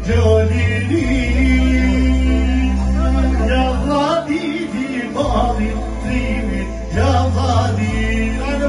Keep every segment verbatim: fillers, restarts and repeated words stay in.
Jolini, Yavadi, Bali, Trimi, Yavadi, and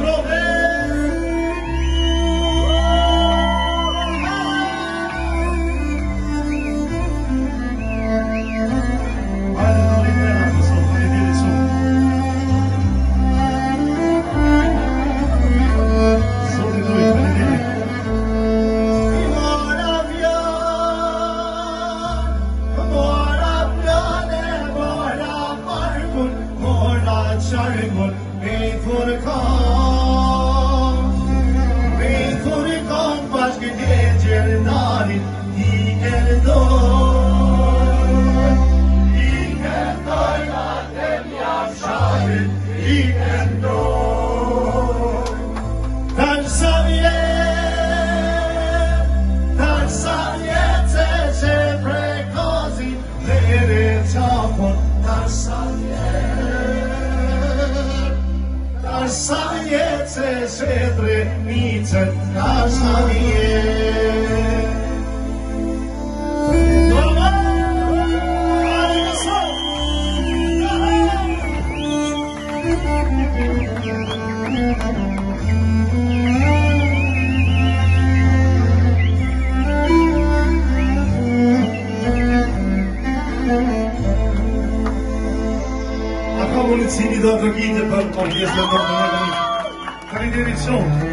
Acum mulțumim de dragii de pe tot, este doar de la care direcțiune.